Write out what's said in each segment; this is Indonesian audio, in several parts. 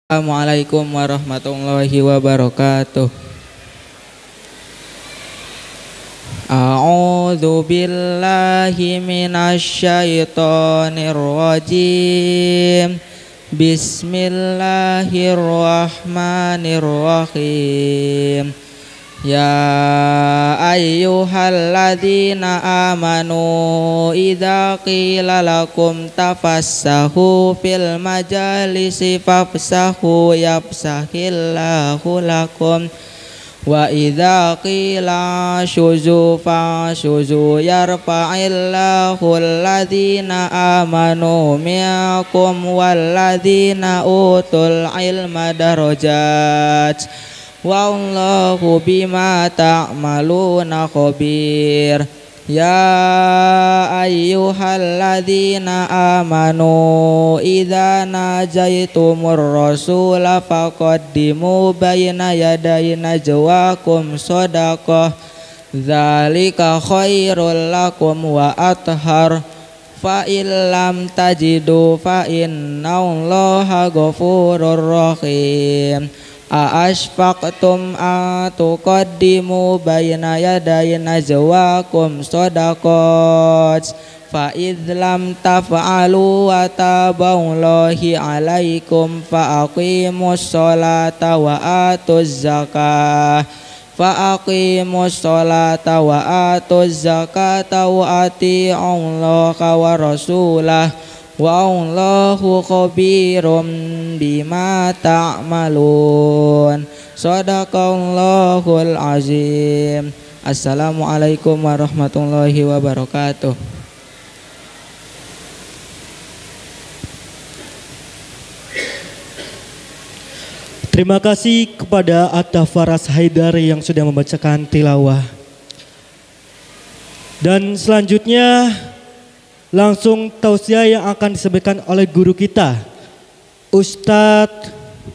Assalamualaikum warahmatullahi wabarakatuh. A'udzu billahi minasy syaithanir rajim. Bismillahirrahmanirrahim. Ya ayyuhalladzina amanu idza qila lakum tafassahu fil majalisi fafsahu yafsahillahu lakum wa idza qila syuzu fashuzu yarfa'illahu alladzina amanu minkum walladzina utul ilma darajat wallahu bima ta'maluna khabir. Ya ayyuhalladzina amanu idza najaitumur rasula faqaddimu baina yaday najwakum shadaqah dzalika khairul lakum wa athhar fa illam tajidu fa innallaha ghafurur rahim. A'ashfaqtum atuqaddimu baina yaday najwakum shadaqat fa idh lam taf'alu wa taballahi 'alaikum fa aqimus sholata wa atuz zakah wa atuz zakata wa ati'ullaha wa rasulah wallahu khabirum bima ta'malun. Shadaqallahul azim. Assalamualaikum warahmatullahi wabarakatuh. Terima kasih kepada Atta Faras Haidar yang sudah membacakan tilawah. Dan selanjutnya langsung tausiah yang akan disampaikan oleh guru kita, Ustadz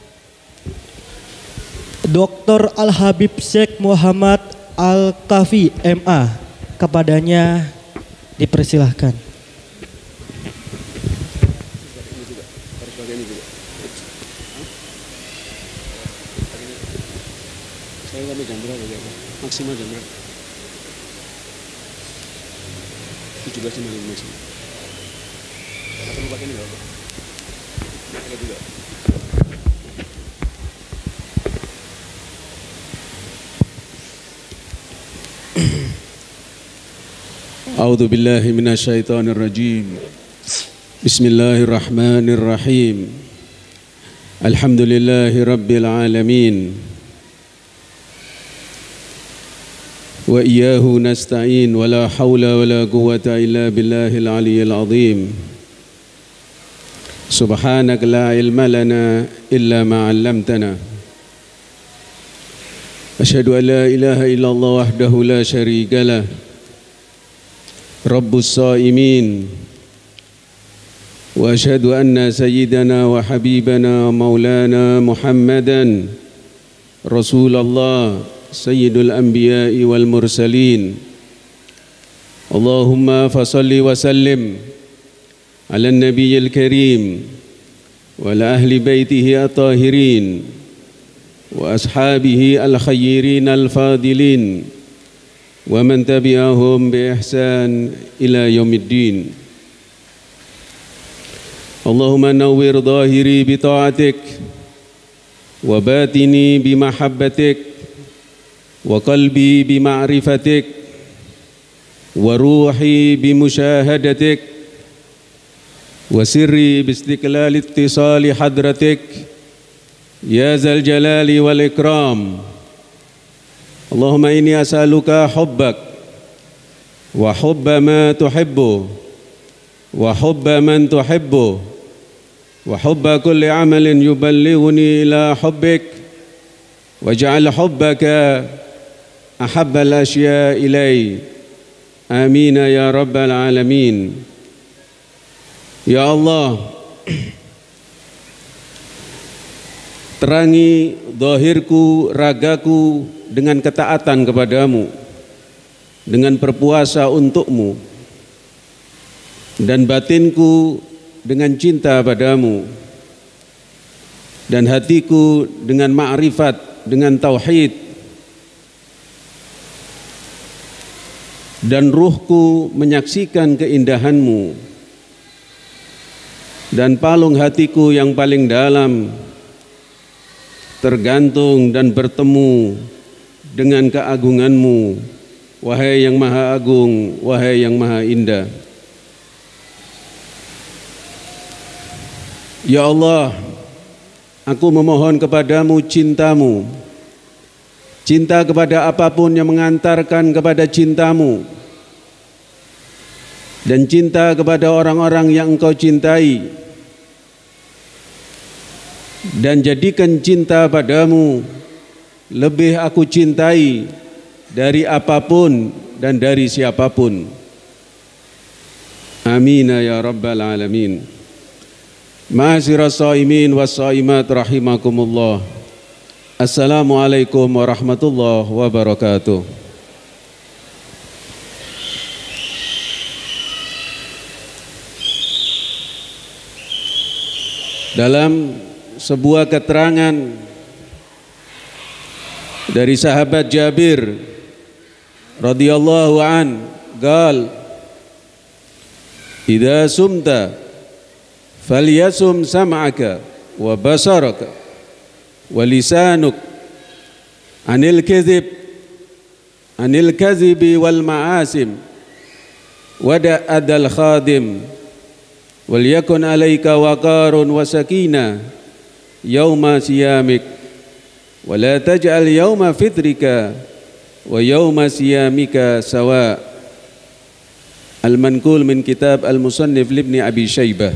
Dr. Al-Habib Syekh Muhammad Al-Kafi MA. Kepadanya dipersilahkan. Maksimal jam berapa? 17.55 maksimal. Atau lu pakai ini enggak apa? Pakai juga. A'udzu billahi minasyaitonir rajim. Bismillahirrahmanirrahim. Alhamdulillahi rabbil alamin. Wa iyyahu nasta'in wa la hawla wa la quwwata illa billahil aliyyil azim. Subhanaka la ilma lana illa ma 'allamtana. Asyhadu an la ilaha illallah wahdahu la syarika lah. Rabbus shaimin. Wa asyhadu anna sayyidana wa habibana maulana Muhammadan Rasulullah Sayyidul Anbiya'i wal Mursalin. Allahumma fasalli wa sallim ala nabiyyil karim wa ala ahli baitihi at-tahirin wa ashabihi al-khayrin al-fadilin wa man tabi'ahum bi ihsan ila yaumiddin. Allahumma nawwir dhahiri bi ta'atik wa batini bi mahabbatik wa qalbi bi ma'rifatik wa ruhi bi musyahadatik wa sirri bi istiqlal ittisali hadratik ya zal jalali wal ikram. Allahumma inni as'aluka hubbak wa hubba ma tuhibbu wa hubba man tuhibbu wa hubba kulli amalin yuballighuni ila hubbik waj'al hubbaka ahabbal asya ilai. Amin ya rabbal alamin. Ya Allah, terangi zahirku, ragaku dengan ketaatan kepadamu, dengan berpuasa untukmu, dan batinku dengan cinta padamu. dan hatiku dengan ma'rifat, dengan tauhid, dan ruhku menyaksikan keindahan-Mu, dan palung hatiku yang paling dalam tergantung dan bertemu dengan keagungan-Mu, wahai yang maha agung, wahai yang maha indah. Ya Allah, aku memohon kepadamu cinta-Mu, cinta kepada apapun yang mengantarkan kepada cinta-Mu, dan cinta kepada orang-orang yang Engkau cintai, dan jadikan cinta padamu lebih aku cintai dari apapun dan dari siapapun. Amin ya rabbal alamin. Ma'asyiras shaimin was shaimat rahimakumullah. Assalamualaikum warahmatullahi wabarakatuh. Dalam sebuah keterangan dari sahabat Jabir radhiyallahu an, qal idza sumta falyasum sam'aka wa basaraka wa lisanuk anil kadhibi wal ma'asim wada adal khadim wal yakun alayka waqarun wa sakinah yauma siyamik wa la taj'al yauma fitrika wa yauma siyamika sawa. Al-manqul min kitab al-musannif libni Abi Syaibah.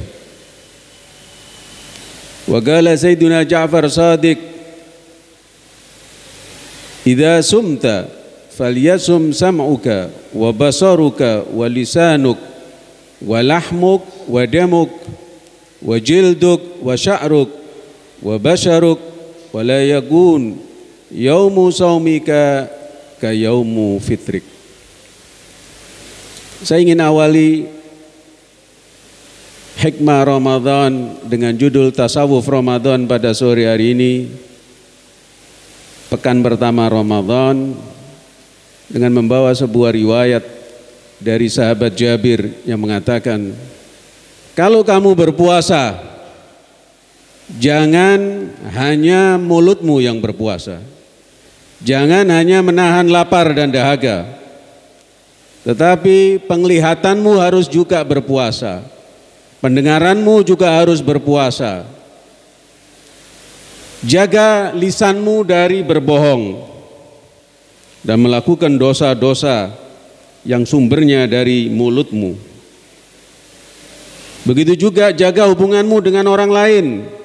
Wa qala Sayyiduna Ja'far Shadiq idza sumta falyasum sam'uka wa basaruka wa lisanuk wa lahmuk wa damuk wa jilduk wa sya'ruk wa basharuk wa la yakun yaumu saumika ka yaumu fitrik. Saya ingin awali hikmah Ramadan dengan judul Tasawuf Ramadan pada sore hari ini, pekan pertama Ramadan, dengan membawa sebuah riwayat dari sahabat Jabir yang mengatakan, kalau kamu berpuasa, jangan hanya mulutmu yang berpuasa, jangan hanya menahan lapar dan dahaga, tetapi penglihatanmu harus juga berpuasa, pendengaranmu juga harus berpuasa. Jaga lisanmu dari berbohong dan melakukan dosa-dosa yang sumbernya dari mulutmu. Begitu juga jaga hubunganmu dengan orang lain.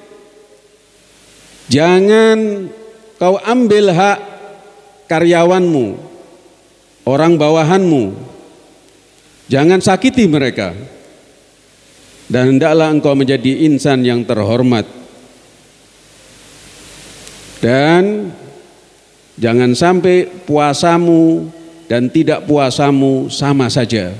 Jangan kau ambil hak karyawanmu, orang bawahanmu. Jangan sakiti mereka. Dan hendaklah engkau menjadi insan yang terhormat. Dan jangan sampai puasamu dan tidak puasamu sama saja.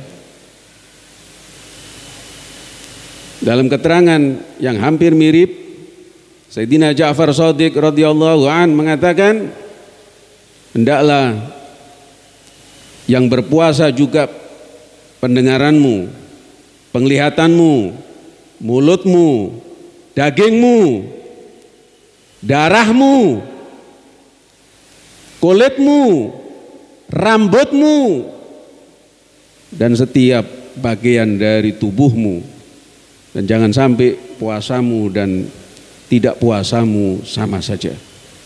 Dalam keterangan yang hampir mirip, Sayyidina Ja'far Shadiq radhiyallahu an mengatakan, hendaklah yang berpuasa juga pendengaranmu, penglihatanmu, mulutmu, dagingmu, darahmu, kulitmu, rambutmu, dan setiap bagian dari tubuhmu. Dan jangan sampai puasamu dan tidak puasamu sama saja.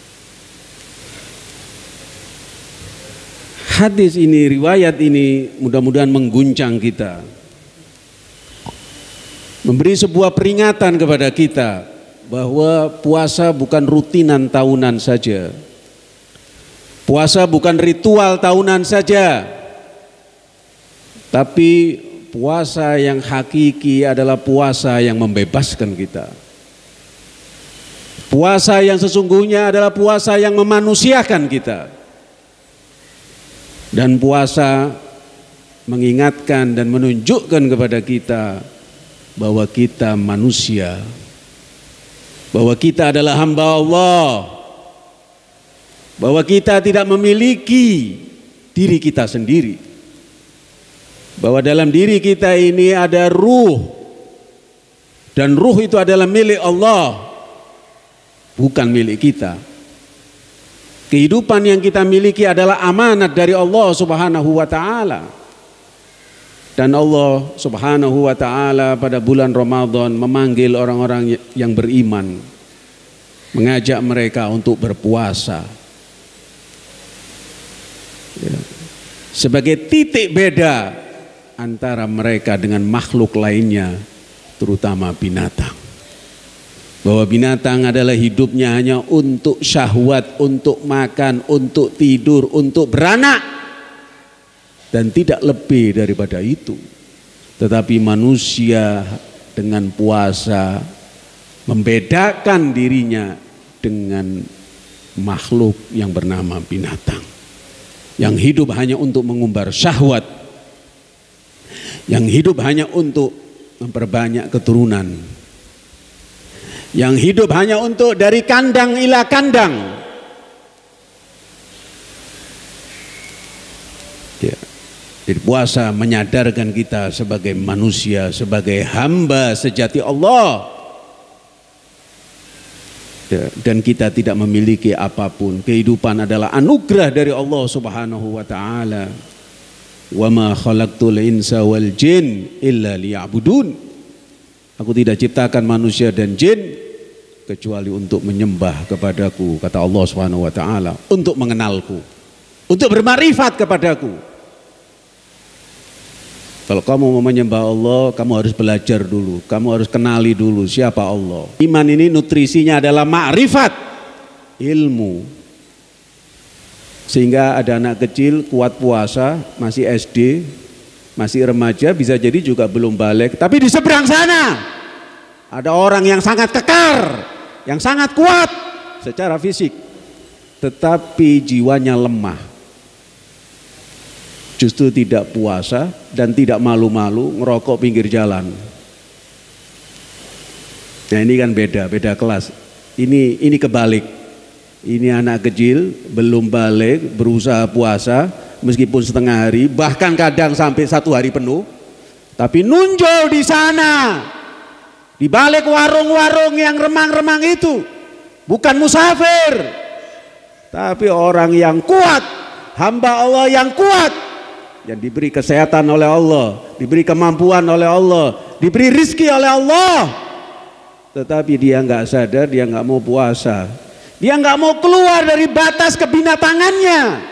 Hadis ini, riwayat ini mudah-mudahan mengguncang kita, memberi sebuah peringatan kepada kita bahwa puasa bukan rutinan tahunan saja, puasa bukan ritual tahunan saja, tapi puasa yang hakiki adalah puasa yang membebaskan kita. Puasa yang sesungguhnya adalah puasa yang memanusiakan kita. Dan puasa mengingatkan dan menunjukkan kepada kita bahwa kita manusia. bahwa kita adalah hamba Allah, bahwa kita tidak memiliki diri kita sendiri, bahwa dalam diri kita ini ada ruh, dan ruh itu adalah milik Allah, bukan milik kita. Kehidupan yang kita miliki adalah amanat dari Allah Subhanahu wa taala. Dan Allah Subhanahu wa taala pada bulan Ramadan memanggil orang-orang yang beriman, mengajak mereka untuk berpuasa. Ya. Sebagai titik beda antara mereka dengan makhluk lainnya, terutama binatang. Bahwa binatang adalah hidupnya hanya untuk syahwat, untuk makan, untuk tidur, untuk beranak, dan tidak lebih daripada itu. Tetapi manusia dengan puasa membedakan dirinya dengan makhluk yang bernama binatang, yang hidup hanya untuk mengumbar syahwat, yang hidup hanya untuk memperbanyak keturunan, yang hidup hanya untuk dari kandang ila kandang. Ya. Jadi puasa menyadarkan kita sebagai manusia, sebagai hamba sejati Allah. Ya. Dan kita tidak memiliki apapun. Kehidupan adalah anugerah dari Allah Subhanahu wa taala. Wa ma khalaqtul insa wal jin illa liya'budun. Aku tidak ciptakan manusia dan jin kecuali untuk menyembah kepadaku, kata Allah Subhanahu wa taala, untuk mengenalku, untuk bermakrifat kepadaku. Kalau kamu mau menyembah Allah, kamu harus belajar dulu, kamu harus kenali dulu siapa Allah. Iman ini nutrisinya adalah makrifat, ilmu. Sehingga ada anak kecil kuat puasa, masih SD, masih remaja, bisa jadi juga belum balik. Tapi di seberang sana ada orang yang sangat kekar, yang sangat kuat secara fisik, tetapi jiwanya lemah. Justru tidak puasa dan tidak malu-malu ngerokok pinggir jalan. Nah ini kan beda kelas. Ini kebalik. Ini anak kecil belum balik berusaha puasa meskipun setengah hari, bahkan kadang sampai 1 hari penuh, tapi nunjol di sana, di balik warung-warung yang remang-remang itu, bukan musafir, tapi orang yang kuat, hamba Allah yang kuat, yang diberi kesehatan oleh Allah, diberi kemampuan oleh Allah, diberi rizki oleh Allah, tetapi dia nggak sadar, dia nggak mau puasa, dia nggak mau keluar dari batas kebinatangannya.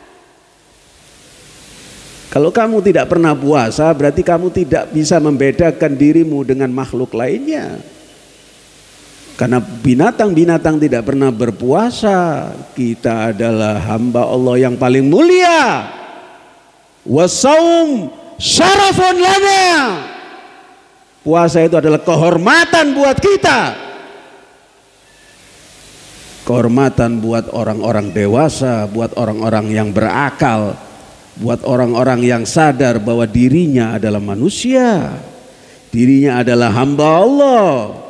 Kalau kamu tidak pernah puasa, berarti kamu tidak bisa membedakan dirimu dengan makhluk lainnya. Karena binatang-binatang tidak pernah berpuasa. Kita adalah hamba Allah yang paling mulia. Wasaum syarafun lana. Puasa itu adalah kehormatan buat kita. Kehormatan buat orang-orang dewasa, buat orang-orang yang berakal, buat orang-orang yang sadar bahwa dirinya adalah manusia, dirinya adalah hamba Allah.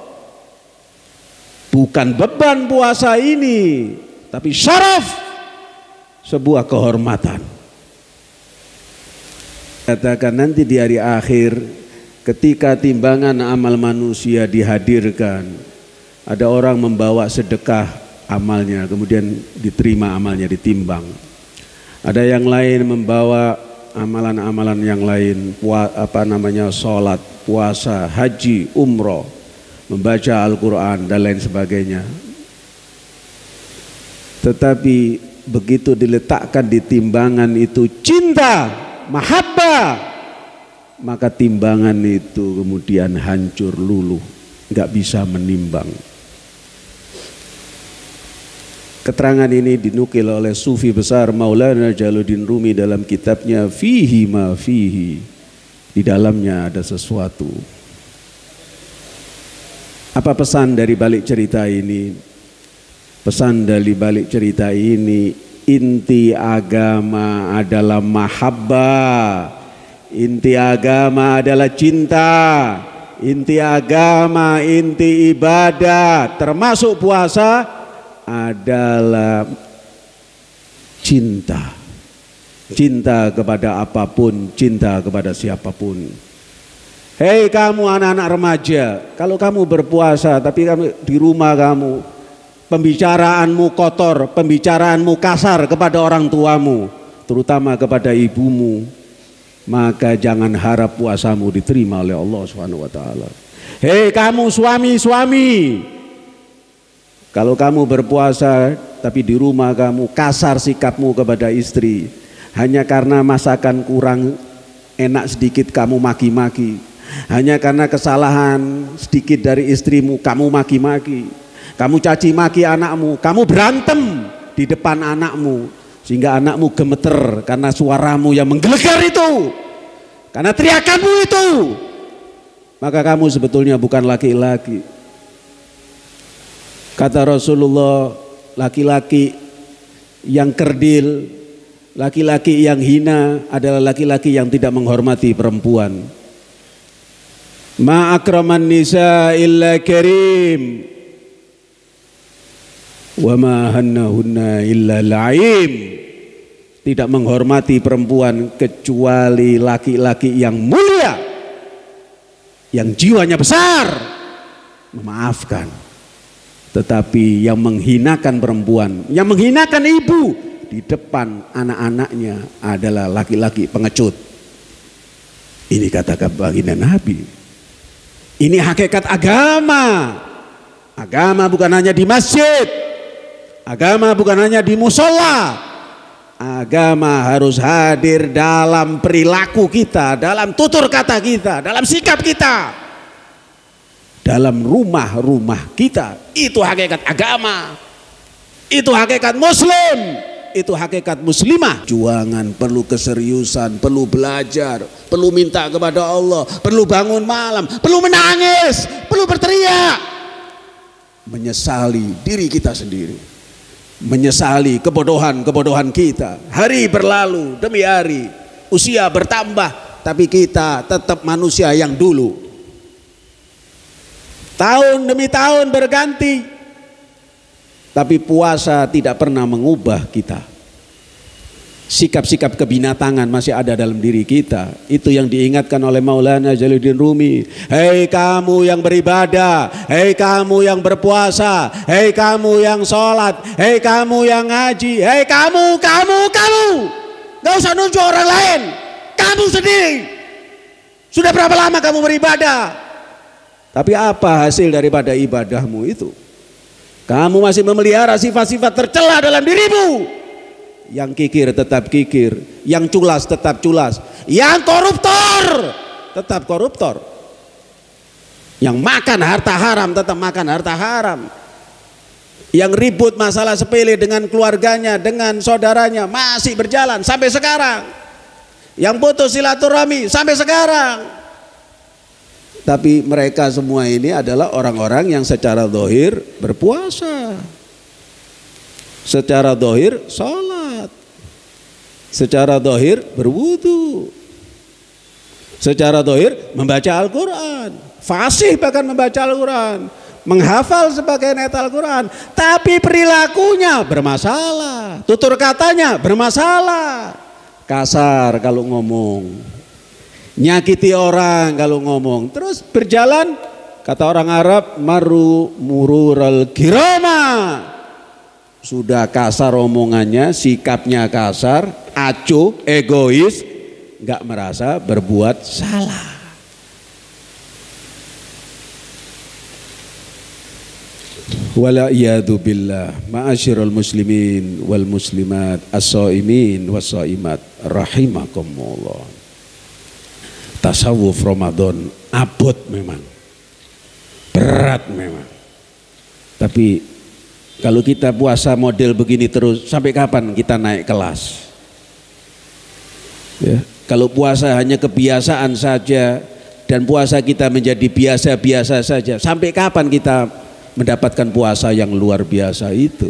Bukan beban puasa ini, tapi syaraf, sebuah kehormatan. Katakan nanti di hari akhir, ketika timbangan amal manusia dihadirkan, ada orang membawa sedekah amalnya, kemudian diterima amalnya, ditimbang. Ada yang lain membawa amalan-amalan yang lain, sholat, puasa, haji, umroh, membaca Al-Quran dan lain sebagainya. Tetapi begitu diletakkan di timbangan itu cinta, mahabbah, maka timbangan itu kemudian hancur luluh, nggak bisa menimbang. Keterangan ini dinukil oleh sufi besar Maulana Jalaluddin Rumi dalam kitabnya Fihi Ma Fihi. Di dalamnya ada sesuatu. Apa pesan dari balik cerita ini? Pesan dari balik cerita ini, inti agama adalah mahabbah, inti agama adalah cinta, inti agama, inti ibadah, termasuk puasa adalah cinta. Cinta kepada apapun, cinta kepada siapapun. Hei kamu anak-anak remaja, kalau kamu berpuasa tapi kamu di rumah kamu pembicaraanmu kotor, pembicaraanmu kasar kepada orang tuamu, terutama kepada ibumu, maka jangan harap puasamu diterima oleh Allah Subhanahu wa taala. Hei kamu suami-suami, kalau kamu berpuasa tapi di rumah kamu kasar sikapmu kepada istri, hanya karena masakan kurang enak sedikit kamu maki-maki, hanya karena kesalahan sedikit dari istrimu kamu maki-maki, kamu caci maki anakmu, kamu berantem di depan anakmu sehingga anakmu gemeter karena suaramu yang menggelegar itu, karena teriakanmu itu, maka kamu sebetulnya bukan laki-laki. Kata Rasulullah, laki-laki yang kerdil, laki-laki yang hina adalah laki-laki yang tidak menghormati perempuan. Ma akraman nisa illa karim wa ma hannahunna illa la'im. Tidak menghormati perempuan kecuali laki-laki yang mulia, yang jiwanya besar, memaafkan. Tetapi yang menghinakan perempuan, yang menghinakan ibu di depan anak-anaknya adalah laki-laki pengecut. Ini kata baginda Nabi. Ini hakikat agama. Agama bukan hanya di masjid, agama bukan hanya di musola, agama harus hadir dalam perilaku kita, dalam tutur kata kita, dalam sikap kita, dalam rumah-rumah kita. Itu hakikat agama, itu hakikat muslim, itu hakikat muslimah. Juangan perlu keseriusan, perlu belajar, perlu minta kepada Allah, perlu bangun malam, perlu menangis, perlu berteriak, menyesali diri kita sendiri, menyesali kebodohan-kebodohan kita. Hari berlalu demi hari, usia bertambah, tapi kita tetap manusia yang dulu. Tahun demi tahun berganti, tapi puasa tidak pernah mengubah kita. Sikap-sikap kebinatangan masih ada dalam diri kita. Itu yang diingatkan oleh Maulana Jalaluddin Rumi. Hei kamu yang beribadah, hei kamu yang berpuasa, hei kamu yang sholat, hei kamu yang ngaji, hei kamu. Gak usah nunjuk orang lain, kamu sendiri. Sudah berapa lama kamu beribadah? Tapi apa hasil daripada ibadahmu itu? Kamu masih memelihara sifat-sifat tercela dalam dirimu. Yang kikir tetap kikir, yang culas tetap culas, yang koruptor tetap koruptor, yang makan harta haram tetap makan harta haram, yang ribut masalah sepele dengan keluarganya, dengan saudaranya masih berjalan sampai sekarang, yang putus silaturahmi sampai sekarang. Tapi mereka semua ini adalah orang-orang yang secara zahir berpuasa, secara zahir sholat, secara zahir berwudu, secara zahir membaca Al-Quran, fasih bahkan membaca Al-Quran, menghafal sebagian ayat Al-Quran, tapi perilakunya bermasalah, tutur katanya bermasalah, kasar kalau ngomong, nyakiti orang kalau ngomong, terus berjalan, kata orang Arab, maru murural kirama. Sudah kasar omongannya, sikapnya kasar, acuh, egois, gak merasa berbuat salah. Wala'iyadu billah, ma'asyirul muslimin wal muslimat, as-saimin was-saimat, rahimakumullah. Tasawuf Ramadan abot memang, berat memang. Tapi kalau kita puasa model begini terus, sampai kapan kita naik kelas? Ya, kalau puasa hanya kebiasaan saja dan puasa kita menjadi biasa-biasa saja, sampai kapan kita mendapatkan puasa yang luar biasa itu?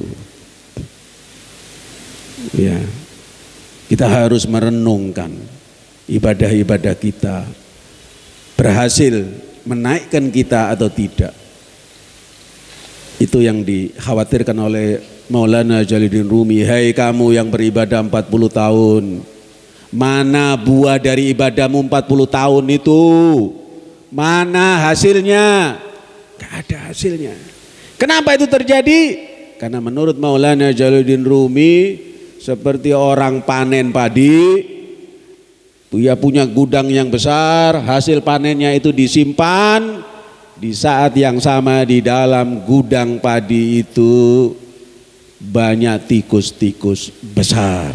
Ya, kita harus merenungkan ibadah-ibadah kita berhasil menaikkan kita atau tidak. Itu yang dikhawatirkan oleh Maulana Jalaluddin Rumi. Hai kamu yang beribadah 40 tahun, mana buah dari ibadahmu 40 tahun itu? Mana hasilnya? Gak ada hasilnya. Kenapa itu terjadi? Karena menurut Maulana Jalaluddin Rumi seperti orang panen padi, dia punya gudang yang besar, hasil panennya itu disimpan. Di saat yang sama di dalam gudang padi itu banyak tikus-tikus besar.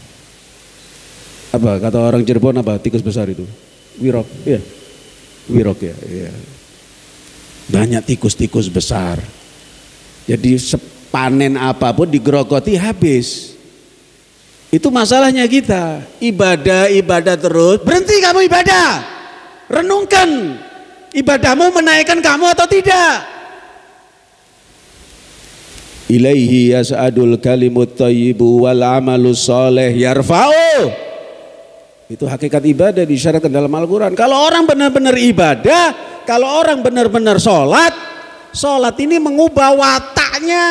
Apa kata orang Cirebon, apa tikus besar itu? Wirok, ya. Wirok ya. Ya. Banyak tikus-tikus besar. Jadi panen apapun digerogoti habis. Itu masalahnya kita. Ibadah terus. Berhenti kamu ibadah. Renungkan. Ibadahmu menaikkan kamu atau tidak? Ilaihi yas'adul kalimut thayyibu wal amalus soleh yarfa'u. Itu hakikat ibadah disyaratkan dalam Al-Quran. Kalau orang benar-benar ibadah, kalau orang benar-benar sholat, sholat ini mengubah wataknya.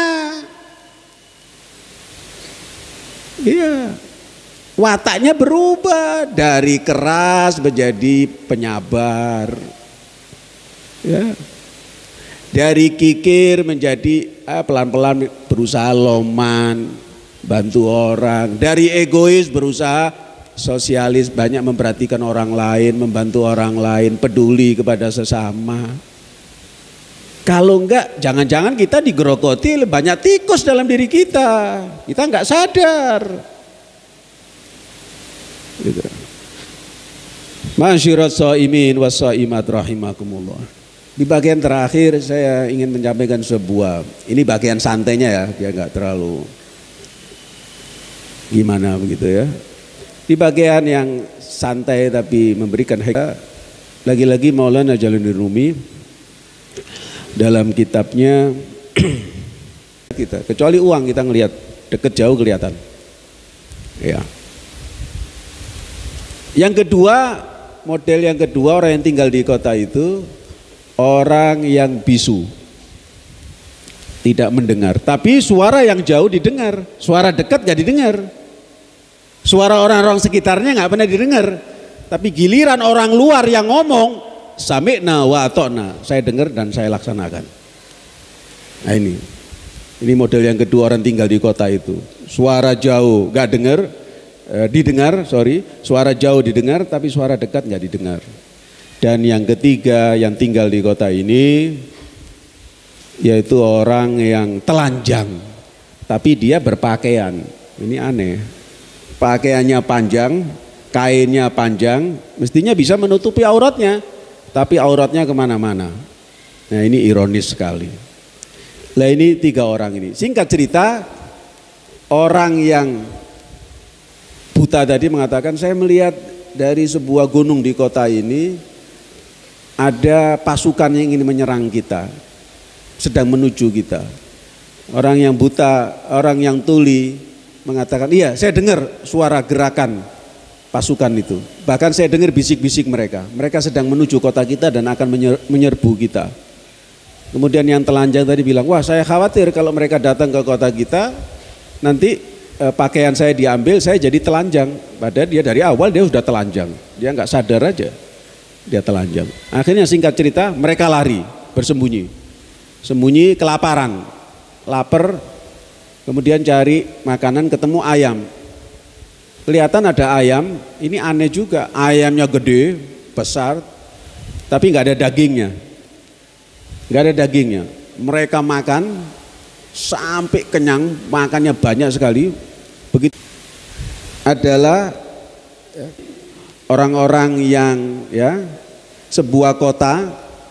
Iya, wataknya berubah dari keras menjadi penyabar. Ya. Dari kikir menjadi pelan-pelan berusaha loman, bantu orang. Dari egois berusaha sosialis, banyak memperhatikan orang lain, membantu orang lain, peduli kepada sesama. Kalau enggak, jangan-jangan kita digerogoti banyak tikus dalam diri kita. Kita enggak sadar. Gitu. Masyirat shaimin was shaimat rahimakumullah. Di bagian terakhir saya ingin menyampaikan sebuah, ini bagian santainya ya, dia enggak terlalu gimana begitu ya. Di bagian yang santai tapi memberikan hikmah, lagi-lagi Maulana Jalaluddin Rumi dalam kitabnya kita, kecuali uang kita ngelihat deket jauh kelihatan. Ya. Yang kedua, model yang kedua, orang yang tinggal di kota itu orang yang bisu, tidak mendengar, tapi suara yang jauh didengar, suara dekat gak didengar, suara orang-orang sekitarnya gak pernah didengar, tapi giliran orang luar yang ngomong, sami'na wa ata'na, saya dengar dan saya laksanakan. Nah ini model yang kedua orang tinggal di kota itu, suara jauh gak dengar, suara jauh didengar tapi suara dekat gak didengar. Dan yang ketiga yang tinggal di kota ini yaitu orang yang telanjang tapi dia berpakaian. Ini aneh, pakaiannya panjang, kainnya panjang, mestinya bisa menutupi auratnya, tapi auratnya kemana-mana. Nah ini ironis sekali. Nah ini tiga orang ini. Singkat cerita, orang yang buta tadi mengatakan, saya melihat dari sebuah gunung di kota ini ada pasukan yang ingin menyerang kita, sedang menuju kita. Orang yang buta, orang yang tuli mengatakan, iya saya dengar suara gerakan pasukan itu. Bahkan saya dengar bisik-bisik mereka. Mereka sedang menuju kota kita dan akan menyerbu kita. Kemudian yang telanjang tadi bilang, wah saya khawatir kalau mereka datang ke kota kita, nanti pakaian saya diambil, saya jadi telanjang. Padahal dia dari awal dia sudah telanjang, dia nggak sadar aja. Dia telanjang. Akhirnya singkat cerita mereka lari, bersembunyi, sembunyi kelaparan, lapar, kemudian cari makanan, ketemu ayam. Kelihatan ada ayam, ini aneh juga, ayamnya gede, besar, tapi nggak ada dagingnya, nggak ada dagingnya. Mereka makan sampai kenyang, makannya banyak sekali. Begitu adalah orang-orang yang ya sebuah kota,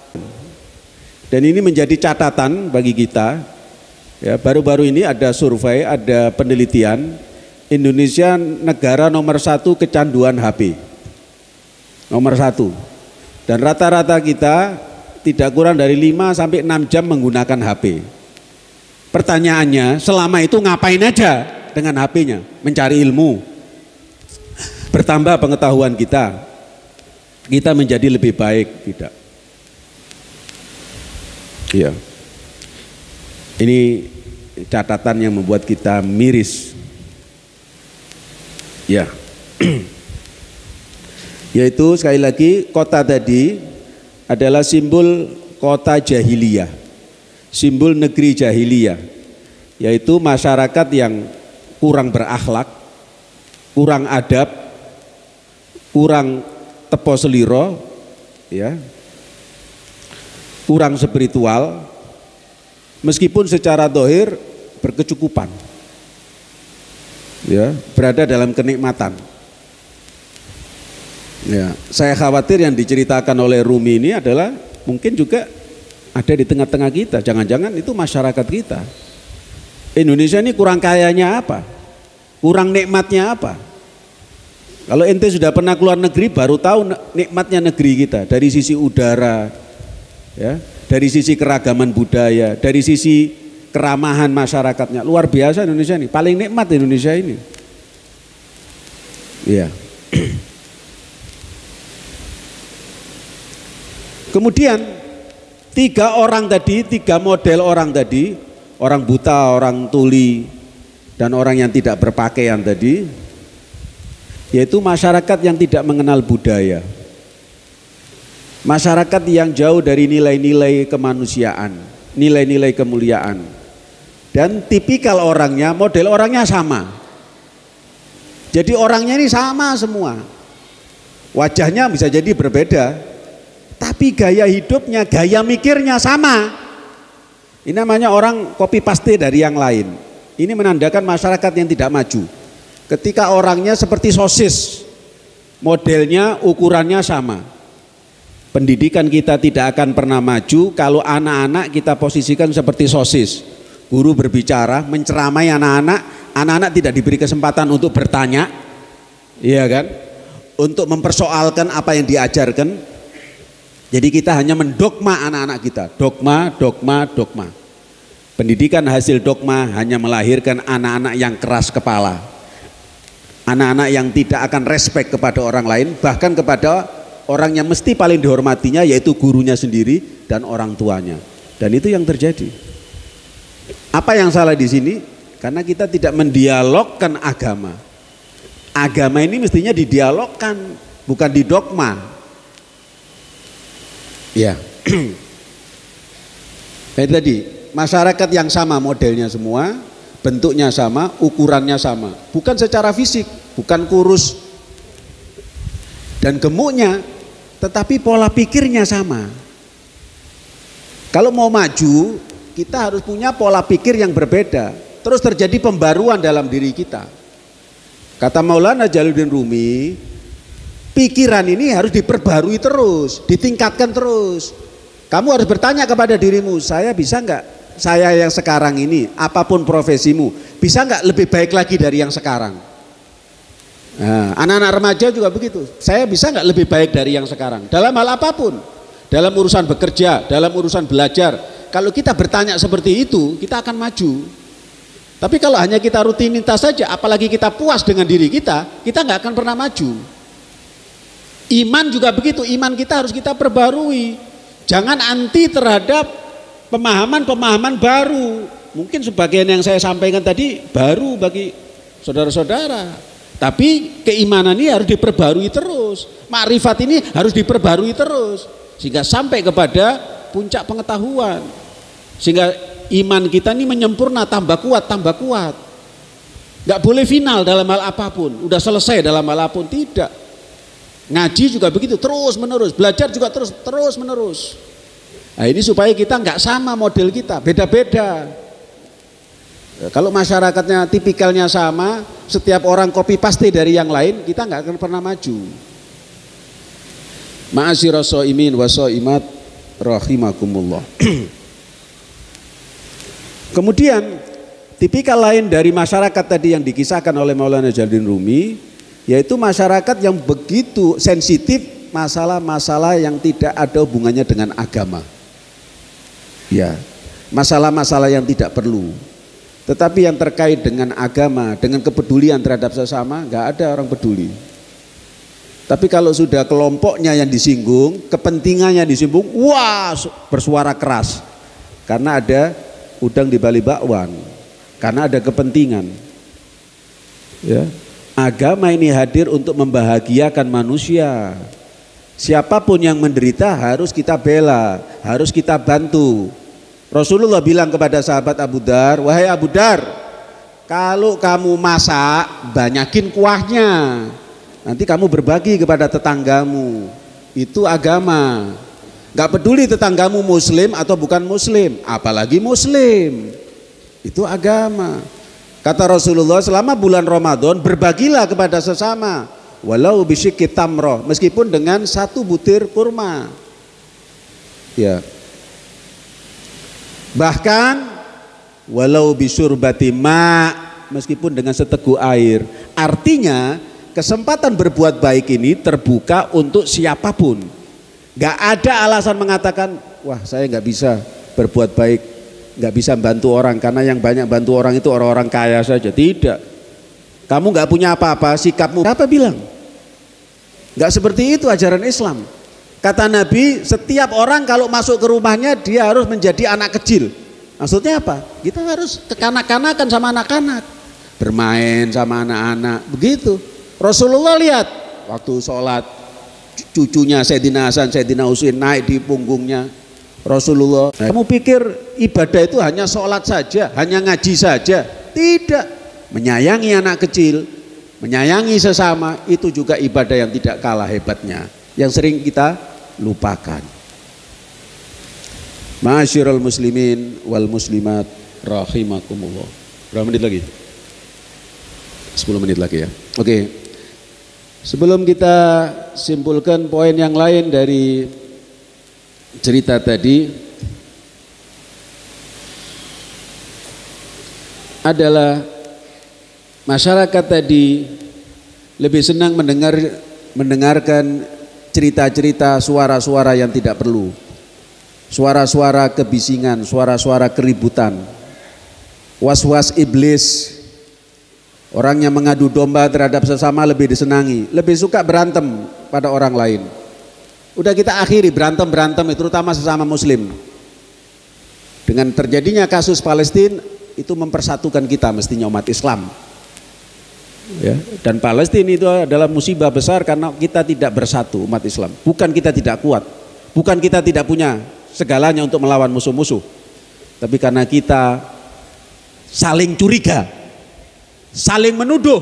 dan ini menjadi catatan bagi kita. Ya, baru-baru ini ada survei, ada penelitian, Indonesia negara nomor 1 kecanduan HP, nomor 1, dan rata-rata kita tidak kurang dari 5 sampai 6 jam menggunakan HP. Pertanyaannya, selama itu ngapain aja dengan HP-nya? Mencari ilmu, bertambah pengetahuan kita menjadi lebih baik, tidak. Iya. Ini catatan yang membuat kita miris. Ya. Yaitu sekali lagi kota tadi adalah simbol kota jahiliyah, simbol negeri jahiliyah, yaitu masyarakat yang kurang berakhlak, kurang adab, kurang tepo seliro, ya, kurang spiritual, meskipun secara dohir berkecukupan, ya, berada dalam kenikmatan. Ya, saya khawatir yang diceritakan oleh Rumi ini adalah mungkin juga ada di tengah-tengah kita. Jangan-jangan itu masyarakat kita. Indonesia ini kurang kayanya apa? Kurang nikmatnya apa? Kalau ente sudah pernah keluar negeri baru tahu nikmatnya negeri kita, dari sisi udara, ya, dari sisi keragaman budaya, dari sisi keramahan masyarakatnya. Luar biasa Indonesia ini, paling nikmat Indonesia ini. Iya. Kemudian tiga model orang tadi, orang buta, orang tuli, dan orang yang tidak berpakaian tadi, yaitu masyarakat yang tidak mengenal budaya, masyarakat yang jauh dari nilai-nilai kemanusiaan, nilai-nilai kemuliaan, dan tipikal orangnya, model orangnya sama. Jadi orangnya ini sama semua, wajahnya bisa jadi berbeda, tapi gaya hidupnya, gaya mikirnya sama. Ini namanya orang copy paste dari yang lain. Ini menandakan masyarakat yang tidak maju. Ketika orangnya seperti sosis, modelnya, ukurannya sama. Pendidikan kita tidak akan pernah maju kalau anak-anak kita posisikan seperti sosis. Guru berbicara, menceramai anak-anak tidak diberi kesempatan untuk bertanya, iya kan? Untuk mempersoalkan apa yang diajarkan. Jadi kita hanya mendogma anak-anak kita, dogma. Pendidikan hasil dogma hanya melahirkan anak-anak yang keras kepala, anak-anak yang tidak akan respect kepada orang lain, bahkan kepada orang yang mesti paling dihormatinya, yaitu gurunya sendiri dan orang tuanya. Dan itu yang terjadi. Apa yang salah di sini? Karena kita tidak mendialogkan agama. Agama ini mestinya didialogkan, bukan didogma. Ya, tadi masyarakat yang sama modelnya semua, bentuknya sama, ukurannya sama, bukan secara fisik, bukan kurus dan gemuknya, tetapi pola pikirnya sama. Kalau mau maju, kita harus punya pola pikir yang berbeda, terus terjadi pembaruan dalam diri kita. Kata Maulana Jalaluddin Rumi, pikiran ini harus diperbarui terus, ditingkatkan terus. Kamu harus bertanya kepada dirimu, saya bisa enggak, saya yang sekarang ini, apapun profesimu, bisa enggak lebih baik lagi dari yang sekarang? Nah, anak-anak remaja juga begitu, saya bisa enggak lebih baik dari yang sekarang? Dalam hal apapun, dalam urusan bekerja, dalam urusan belajar. Kalau kita bertanya seperti itu, kita akan maju. Tapi kalau hanya kita rutinitas saja, apalagi kita puas dengan diri kita enggak akan pernah maju. Iman juga begitu, iman kita harus kita perbarui. Jangan anti terhadap pemahaman-pemahaman baru. Mungkin sebagian yang saya sampaikan tadi baru bagi saudara-saudara. Tapi keimanan ini harus diperbarui terus. Makrifat ini harus diperbarui terus. Sehingga sampai kepada puncak pengetahuan. Sehingga iman kita ini menyempurna, tambah kuat. Gak boleh final dalam hal apapun. Udah selesai dalam hal apapun, tidak. Ngaji juga begitu, terus menerus, belajar juga terus menerus. Nah, ini supaya kita nggak sama model kita, beda-beda. Kalau masyarakatnya tipikalnya sama, setiap orang copy paste dari yang lain, kita nggak akan pernah maju. Ma'asyiras shaimin wa shaimat rahimakumullah. Kemudian tipikal lain dari masyarakat tadi yang dikisahkan oleh Maulana Jalaluddin Rumi, yaitu masyarakat yang begitu sensitif masalah-masalah yang tidak ada hubungannya dengan agama. Ya, masalah-masalah yang tidak perlu. Tetapi yang terkait dengan agama, dengan kepedulian terhadap sesama, nggak ada orang peduli. Tapi kalau sudah kelompoknya yang disinggung, kepentingannya disinggung, wah bersuara keras. karena ada udang di balik bakwan, karena ada kepentingan. Ya. Agama ini hadir untuk membahagiakan manusia. Siapapun yang menderita harus kita bela, harus kita bantu. Rasulullah bilang kepada sahabat Abu Dar, wahai Abu Dar, kalau kamu masak banyakin kuahnya, nanti kamu berbagi kepada tetanggamu. Itu agama. Gak peduli tetanggamu muslim atau bukan muslim, apalagi muslim, itu agama. Kata Rasulullah, selama bulan Ramadan berbagilah kepada sesama, walau bisyikki tamroh, meskipun dengan 1 butir kurma. Ya. Bahkan walau bisurbati ma, meskipun dengan seteguk air. Artinya kesempatan berbuat baik ini terbuka untuk siapapun. Gak ada alasan mengatakan, wah saya gak bisa berbuat baik, gak bisa bantu orang, karena yang banyak bantu orang itu orang-orang kaya saja. Tidak. Kamu gak punya apa-apa, sikapmu apa bilang? Gak seperti itu ajaran Islam. Kata Nabi, setiap orang kalau masuk ke rumahnya dia harus menjadi anak kecil. Maksudnya apa? Kita harus kekanak-kanakan sama anak-anak, bermain sama anak-anak, begitu. Rasulullah lihat waktu sholat, cucunya Sayyidina Hasan, Sayyidina Husain naik di punggungnya Rasulullah. Kamu pikir ibadah itu hanya sholat saja, hanya ngaji saja? Tidak. Menyayangi anak kecil, menyayangi sesama, itu juga ibadah yang tidak kalah hebatnya, yang sering kita lupakan. Ma'asyiral muslimin wal muslimat rahimakumullah. Berapa menit lagi? 10 menit lagi ya. Oke. Sebelum kita simpulkan poin yang lain dari cerita tadi, adalah masyarakat tadi lebih senang mendengarkan cerita-cerita, suara-suara yang tidak perlu, suara-suara kebisingan, suara-suara keributan, was-was iblis. Orang yang mengadu domba terhadap sesama lebih disenangi, lebih suka berantem pada orang lain. Udah kita akhiri berantem-berantem, terutama sesama muslim. Dengan terjadinya kasus Palestina, itu mempersatukan kita mestinya umat Islam. Ya, dan Palestina itu adalah musibah besar karena kita tidak bersatu umat Islam. Bukan kita tidak kuat, bukan kita tidak punya segalanya untuk melawan musuh-musuh, tapi karena kita saling curiga, saling menuduh,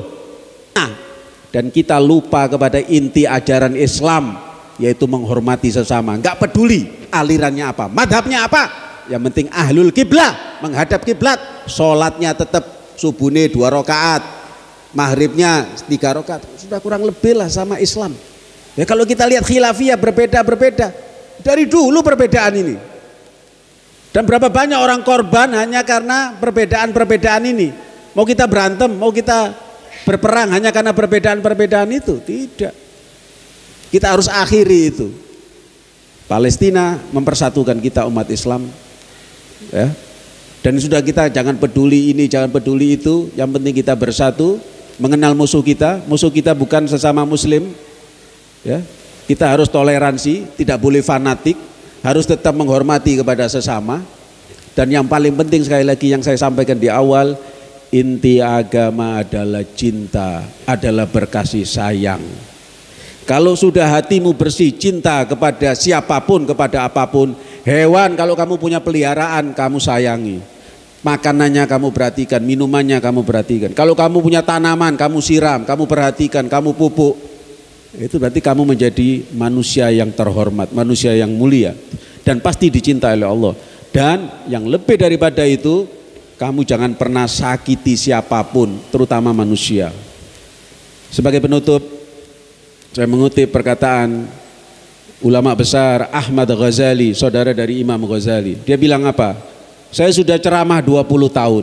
dan kita lupa kepada inti ajaran Islam, yaitu menghormati sesama. Enggak peduli alirannya apa, madhabnya apa, yang penting ahlul kiblah, menghadap kiblat. Sholatnya tetap subuhnya 2 rakaat, maghribnya 3 rakaat, sudah kurang lebih lah sama Islam. Ya, kalau kita lihat khilafiyah berbeda dari dulu perbedaan ini, dan berapa banyak orang korban hanya karena perbedaan-perbedaan ini. Mau kita berantem, mau kita berperang hanya karena perbedaan-perbedaan itu? Tidak. Kita harus akhiri itu. Palestina mempersatukan kita umat Islam, ya. Dan sudah, kita jangan peduli ini, jangan peduli itu. Yang penting kita bersatu, mengenal musuh kita. Musuh kita bukan sesama muslim, ya. Kita harus toleransi, tidak boleh fanatik, harus tetap menghormati kepada sesama. Dan yang paling penting sekali lagi yang saya sampaikan di awal, inti agama adalah cinta, adalah berkasih sayang. Kalau sudah hatimu bersih cinta kepada siapapun, kepada apapun, hewan kalau kamu punya peliharaan kamu sayangi, makanannya kamu perhatikan, minumannya kamu perhatikan. Kalau kamu punya tanaman kamu siram, kamu perhatikan, kamu pupuk. Itu berarti kamu menjadi manusia yang terhormat, manusia yang mulia, dan pasti dicintai oleh Allah. Dan yang lebih daripada itu, kamu jangan pernah sakiti siapapun, terutama manusia. Sebagai penutup, saya mengutip perkataan ulama besar Ahmad Ghazali, saudara dari Imam Ghazali. Dia bilang apa? Saya sudah ceramah 20 tahun.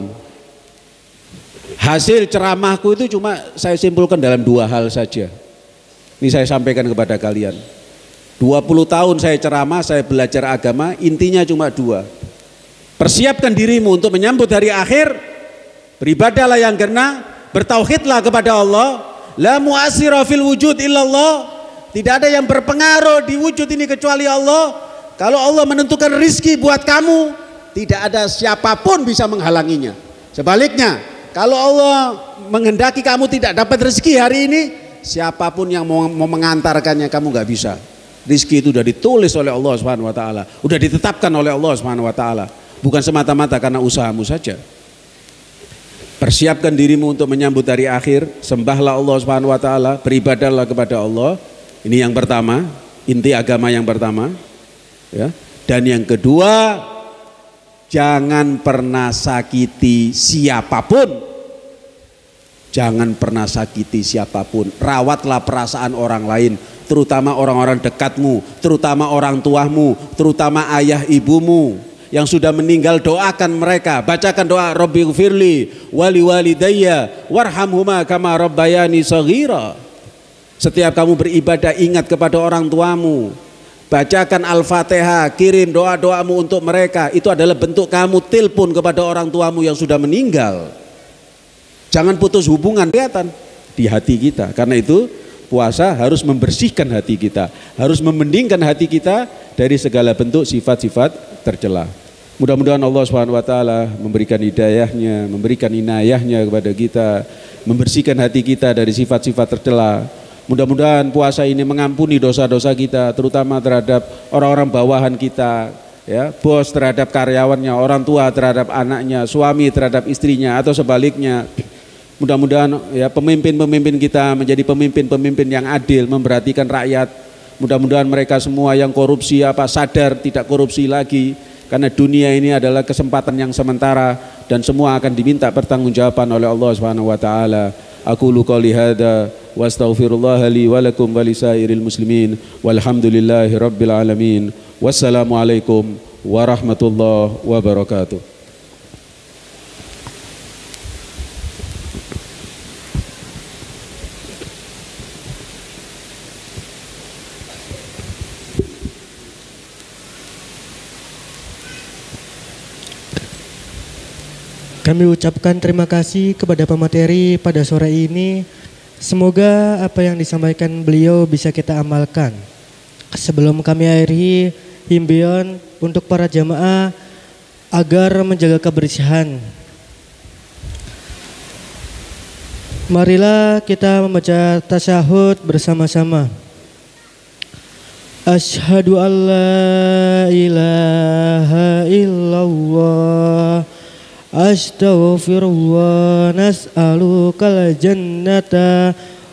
Hasil ceramahku itu cuma saya simpulkan dalam 2 hal saja. Ini saya sampaikan kepada kalian. 20 tahun saya ceramah, saya belajar agama, intinya cuma 2. Persiapkan dirimu untuk menyambut hari akhir, beribadahlah yang kena, bertauhidlah kepada Allah. La mu'assira fil wujud illallah. Tidak ada yang berpengaruh di wujud ini kecuali Allah. Kalau Allah menentukan rizki buat kamu, tidak ada siapapun bisa menghalanginya. Sebaliknya, kalau Allah menghendaki kamu tidak dapat rezeki hari ini, siapapun yang mau mengantarkannya kamu nggak bisa. Rizki itu sudah ditulis oleh Allah Subhanahu wa taala, sudah ditetapkan oleh Allah Subhanahu wa taala, bukan semata-mata karena usahamu saja. Persiapkan dirimu untuk menyambut hari akhir, sembahlah Allah Subhanahu wa taala, beribadahlah kepada Allah. Ini yang pertama, inti agama yang pertama, ya. Dan yang kedua, jangan pernah sakiti siapapun. Jangan pernah sakiti siapapun. Rawatlah perasaan orang lain, terutama orang-orang dekatmu, terutama orang tuamu, terutama ayah ibumu yang sudah meninggal. Doakan mereka, bacakan doa Rabbighfirli wali walidayya warhamhuma kama rabbayani shaghira. Setiap kamu beribadah ingat kepada orang tuamu, bacakan Al-Fatihah, kirim doa-doamu untuk mereka. Itu adalah bentuk kamu telepon kepada orang tuamu yang sudah meninggal. Jangan putus hubungan kelihatan di hati kita. Karena itu puasa harus membersihkan hati kita, harus membeningkan hati kita dari segala bentuk sifat-sifat tercela. Mudah-mudahan Allah Subhanahu wa taala memberikan hidayahnya, memberikan inayahnya kepada kita, membersihkan hati kita dari sifat-sifat tercela. Mudah-mudahan puasa ini mengampuni dosa-dosa kita, terutama terhadap orang-orang bawahan kita, ya, bos terhadap karyawannya, orang tua terhadap anaknya, suami terhadap istrinya, atau sebaliknya. Mudah-mudahan ya pemimpin-pemimpin kita menjadi pemimpin-pemimpin yang adil, memperhatikan rakyat. Mudah-mudahan mereka semua yang korupsi sadar tidak korupsi lagi, karena dunia ini adalah kesempatan yang sementara dan semua akan diminta pertanggungjawaban oleh Allah Subhanahu wa taala. Aqulu qouli hadza wa astaghfirullah li wa lakum wa lisairil muslimin walhamdulillahi rabbil alamin. Wassalamualaikum warahmatullahi wabarakatuh. Kami ucapkan terima kasih kepada pemateri pada sore ini. Semoga apa yang disampaikan beliau bisa kita amalkan. Sebelum kami akhiri, himbauan untuk para jamaah agar menjaga kebersihan. Marilah kita membaca tasyahud bersama-sama. Asyhadu an la ilaha illallah astaghfirullah nas'alukal jannata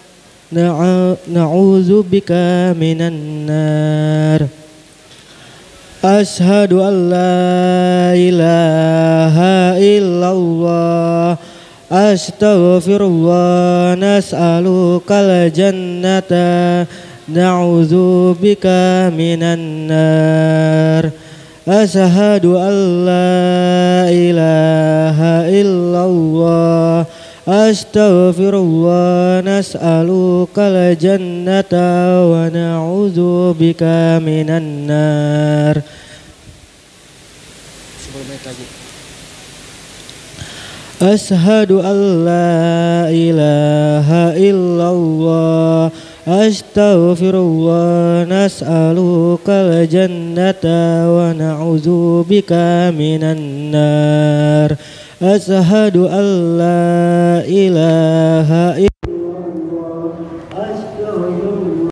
na'udzubika minan nar. Asyhadu an la ilaha illallah astaghfirullah nas'alukal jannata na'udzubika minan nar. Asyhadu an la ilaha illallah astaghfirullah nas'alukal jannata wa na'udzubika minan nar. Asyhadu an la ilaha illallah astaghfirullah nas'alukal jannata wa na'udzubika minan nar. Asyhadu an la ilaha illallah